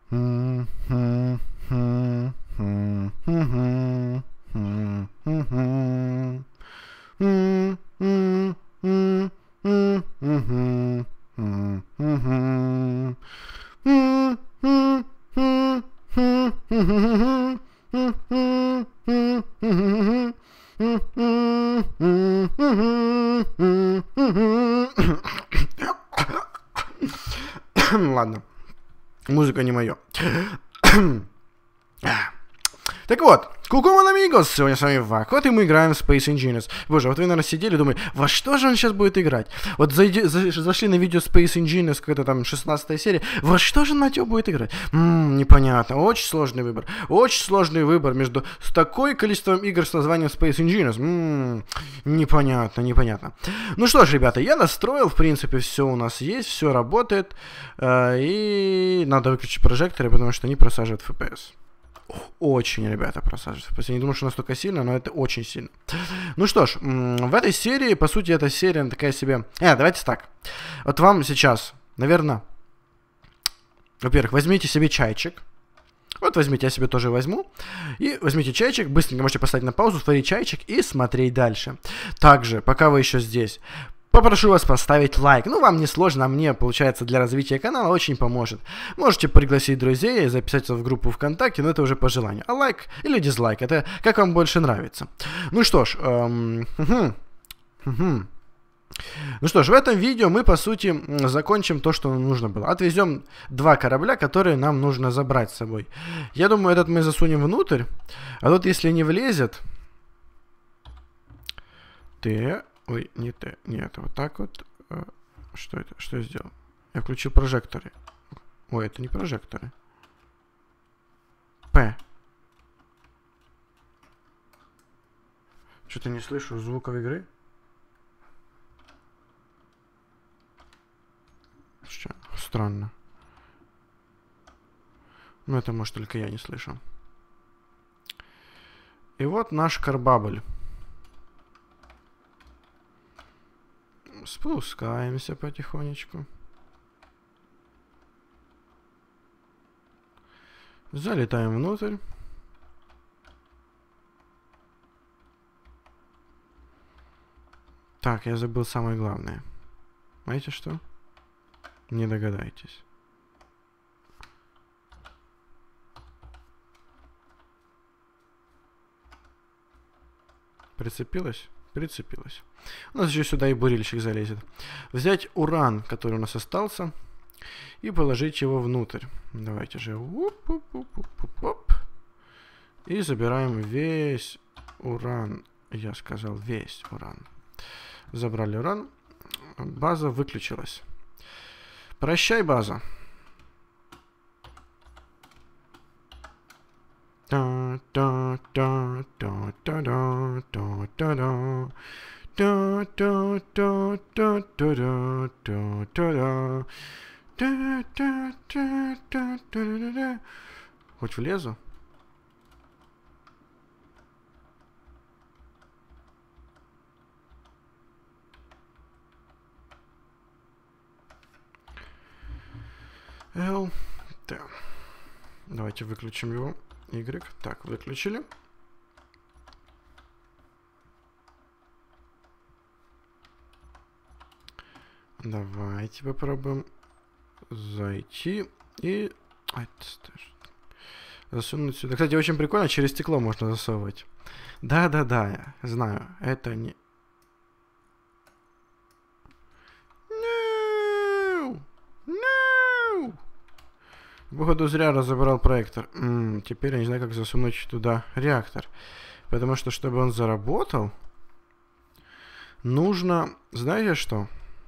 Ладно, музыка не моё. Так вот, Кукуман Амигос, сегодня с вами Вак, и мы играем в Space Engineers. Боже, вот вы, наверное, сидели и думали, во что же он сейчас будет играть? Вот зашли на видео Space Engineers, какая-то там 16 серия, во что же Матео будет играть? Непонятно, очень сложный выбор. Очень сложный выбор между такой количеством игр с названием Space Engineers. Непонятно. Ну что ж, ребята, я настроил, в принципе, все у нас есть, все работает. И надо выключить прожекторы, потому что они просаживают FPS. Очень, ребята, просаживаются. Я не думаю, что настолько сильно, но это очень сильно. Ну что ж, в этой серии, по сути, эта серия такая себе... давайте так. Вот вам сейчас, наверное... Во-первых, возьмите себе чайчик. Вот возьмите, я себе тоже возьму. И возьмите чайчик, быстренько можете поставить на паузу, сварить чайчик и смотреть дальше. Также, пока вы еще здесь... Попрошу вас поставить лайк. Ну, вам не сложно, а мне, получается, для развития канала очень поможет. Можете пригласить друзей, записаться в группу ВКонтакте, но это уже по желанию. А лайк или дизлайк, это как вам больше нравится. Ну что ж, ну что ж, в этом видео мы, по сути, закончим то, что нам нужно было. Отвезем 2 корабля, которые нам нужно забрать с собой. Я думаю, этот мы засунем внутрь, а тут, если не влезет... Ой, не Т, нет, вот так вот. Что это? Что я сделал? Я включил прожекторы. Ой, это не прожекторы. П. Что-то не слышу звуков игры. Что? Странно. Ну, это, может, только я не слышу. И вот наш карбабль. Спускаемся потихонечку. Залетаем внутрь. Так, я забыл самое главное. Знаете что? Не догадаетесь. Прицепилась? Прицепилась. У нас еще сюда и бурильщик залезет. Взять уран, который у нас остался, и положить его внутрь. Давайте же. И забираем весь уран. Я сказал весь уран. Забрали уран. База выключилась. Прощай, база. Хоть влезу? L. Т. Давайте выключим его. Y. Так, выключили. Давайте попробуем зайти и засунуть сюда. Кстати, очень прикольно, через стекло можно засовывать. Да-да-да, я знаю, это не... Походу, зря разобрал проектор. Теперь я не знаю, как засунуть туда реактор. Потому что, чтобы он заработал, нужно... Знаете что?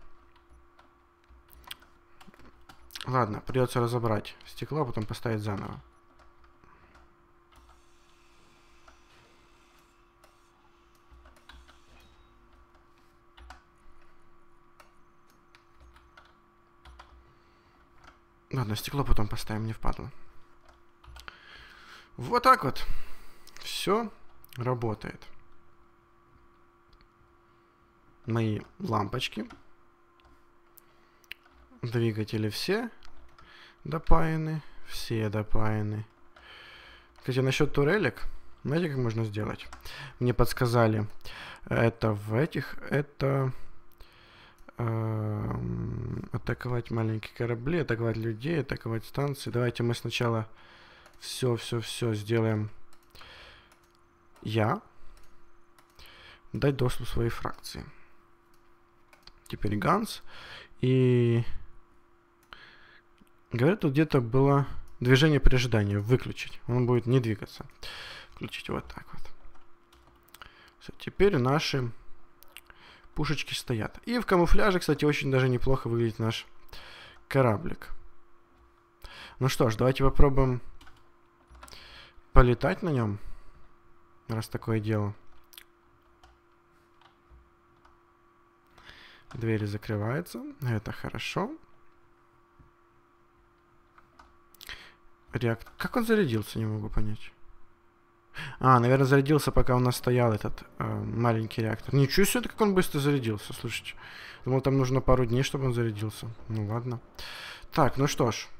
Ладно, придется разобрать стекло, а потом поставить заново. Ладно, стекло потом поставим, не впадло. Вот так вот. Все работает. Мои лампочки. Двигатели все допаяны. Все допаяны. Кстати, насчет турелек. Знаете, как можно сделать? Мне подсказали. Это в этих... Это... атаковать маленькие корабли, атаковать людей, атаковать станции. Давайте мы сначала все сделаем. Дать доступ своей фракции. Теперь Ганс. И... Говорят, тут где-то было движение при ожидании. Выключить. Он будет не двигаться. Включить вот так вот. Все, теперь наши пушечки стоят. И в камуфляже, кстати, очень даже неплохо выглядит наш кораблик. Ну что ж, давайте попробуем полетать на нем. Раз такое дело. Двери закрываются. Это хорошо. Реактор. Как он зарядился, не могу понять. А, наверное, зарядился, пока у нас стоял этот маленький реактор. Ничего себе, как он быстро зарядился, слушайте. Думал, там нужно пару дней, чтобы он зарядился. Ну ладно. Так, ну что ж.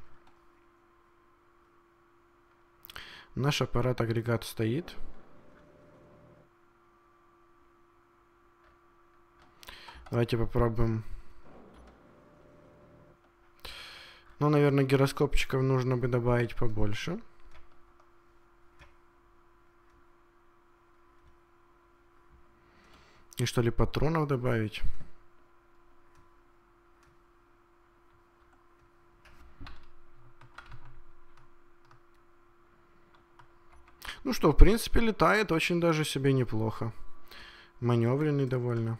Наш аппарат-агрегат стоит. Давайте попробуем. Ну, наверное, гироскопчиков нужно бы добавить побольше. И что ли, патронов добавить? Ну что, в принципе, летает очень даже себе неплохо. Маневренный довольно.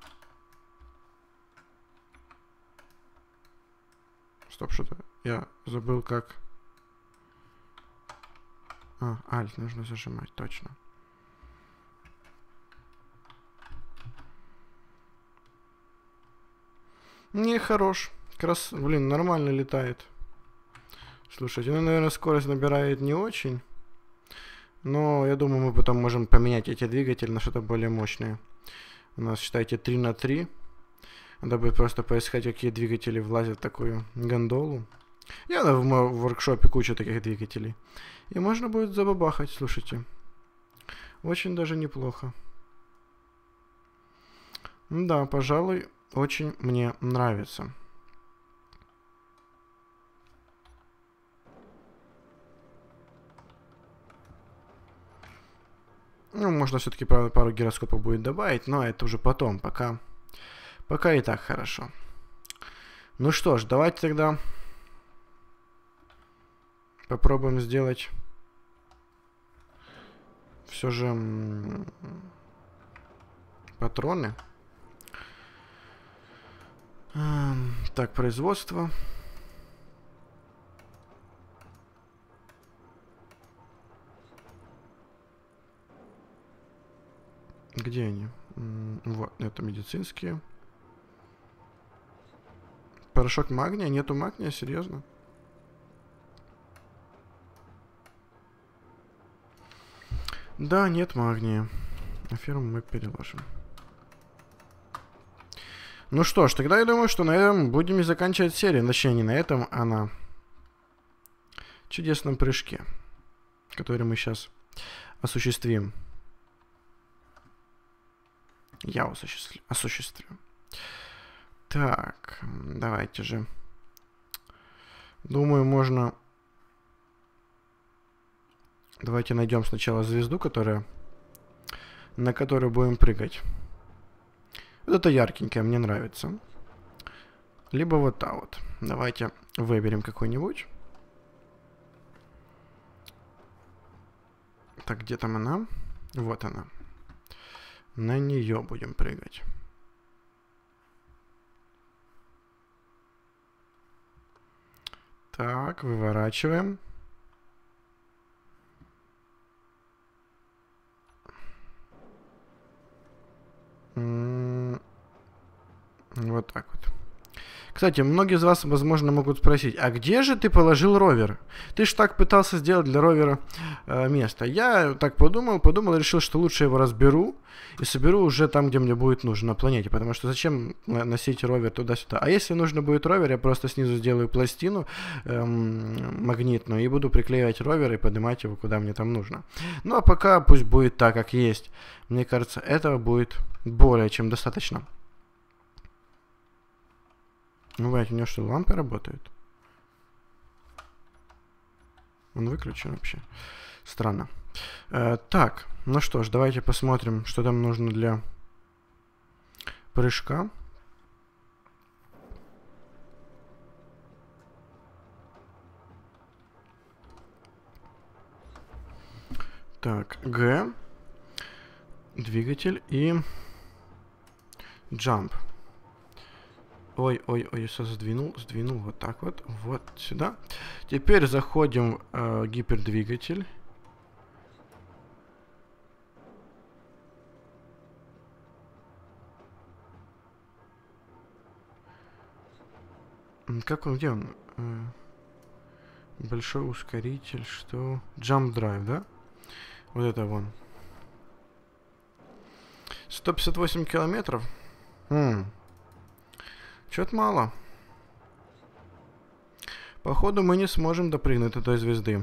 Стоп, что-то я забыл, как... Альт нужно зажимать, точно. Не, хорош. Блин, нормально летает. Слушайте, ну, наверное, скорость набирает не очень. Но я думаю, мы потом можем поменять эти двигатели на что-то более мощное. У нас, считайте, 3×3. Надо будет просто поискать, какие двигатели влазят в такую гондолу. Я в моем воркшопе куча таких двигателей. И можно будет забабахать, слушайте. Очень даже неплохо. Да, пожалуй, очень мне нравится. Ну, можно все-таки, правда, пару гироскопов будет добавить, но это уже потом, пока и так хорошо. Ну что ж, давайте тогда попробуем сделать все же патроны. Так, производство. Где они? Вот, это медицинские. Порошок магния? Нету магния? Серьезно? Да, нет магния. На ферму мы переложим. Ну что ж, тогда я думаю, что на этом будем и заканчивать серию. Точнее, не на этом, а на чудесном прыжке, который мы сейчас осуществим. Я осуществлю. Так, давайте же. Думаю, можно... Давайте найдем сначала звезду, на которую будем прыгать. Вот это яркенькая, мне нравится. Либо вот та вот. Давайте выберем какой-нибудь. Так, где там она? Вот она. На нее будем прыгать. Так, выворачиваем. Вот так вот. Кстати, многие из вас, возможно, могут спросить, а где же ты положил ровер? Ты ж так пытался сделать для ровера место. Я так подумал, решил, что лучше его разберу и соберу уже там, где мне будет нужно, на планете. Потому что зачем носить ровер туда-сюда? А если нужно будет ровер, я просто снизу сделаю пластину магнитную и буду приклеивать ровер и поднимать его, куда мне там нужно. Ну, а пока пусть будет так, как есть. Мне кажется, этого будет более чем достаточно. Ну, блядь, у него что, лампы работают? Он выключен вообще. Странно. Так, ну что ж, давайте посмотрим, что там нужно для прыжка. Так, Г. Двигатель и jump. Ой, все сдвинул вот так вот сюда. Теперь заходим в гипердвигатель. Как он, где он? Большой ускоритель, что? Jump Drive, да? Вот это вон. 158 километров. Чё-то мало. Походу мы не сможем допрыгнуть до той звезды.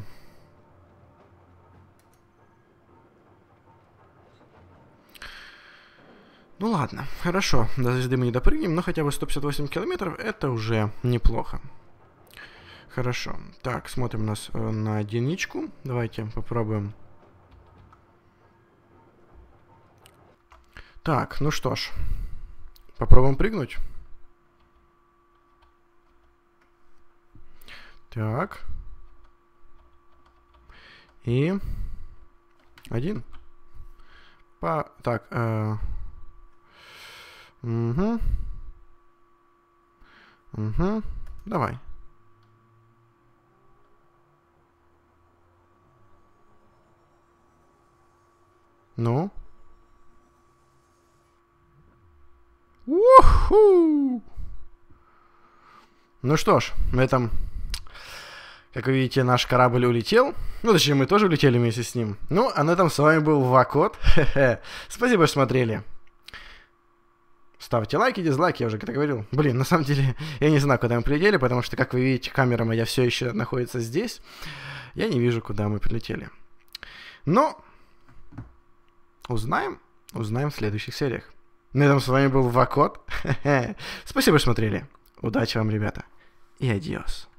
Ну ладно, хорошо. До звезды мы не допрыгнем, но хотя бы 158 километров это уже неплохо. Хорошо. Так, смотрим у нас на единичку. Давайте попробуем. Так, ну что ж. Попробуем прыгнуть. Так. И... один. Так, угу. Давай. Ну? Уху! Ну что ж, на этом, как вы видите, наш корабль улетел. Ну, точнее, мы тоже улетели вместе с ним. Ну, а на этом с вами был Вакот. Спасибо, что смотрели. Ставьте лайки, дизлайки, я уже это говорил. Блин, на самом деле, я не знаю, куда мы прилетели, потому что, как вы видите, камера моя все еще находится здесь. Я не вижу, куда мы прилетели. Но узнаем в следующих сериях. На этом с вами был Вакот. Спасибо, что смотрели. Удачи вам, ребята. И адиос.